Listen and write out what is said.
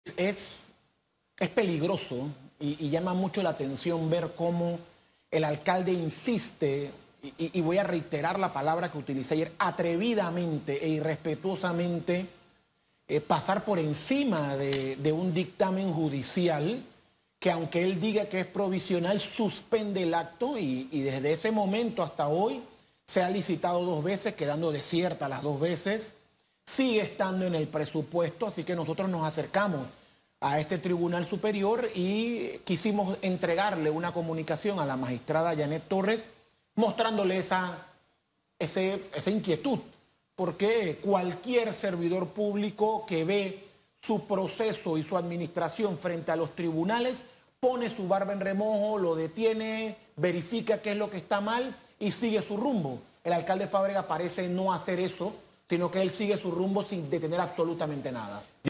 Es peligroso y llama mucho la atención ver cómo el alcalde insiste, y voy a reiterar la palabra que utilicé ayer, atrevidamente e irrespetuosamente, pasar por encima de un dictamen judicial que, aunque él diga que es provisional, suspende el acto y desde ese momento hasta hoy se ha licitado 2 veces, quedando desierta las 2 veces, sigue estando en el presupuesto, así que nosotros nos acercamos a este Tribunal Superior y quisimos entregarle una comunicación a la magistrada Janet Torres mostrándole esa inquietud, porque cualquier servidor público que ve su proceso y su administración frente a los tribunales pone su barba en remojo, lo detiene, verifica qué es lo que está mal y sigue su rumbo. El alcalde Fábrega parece no hacer eso, sino que él sigue su rumbo sin detener absolutamente nada.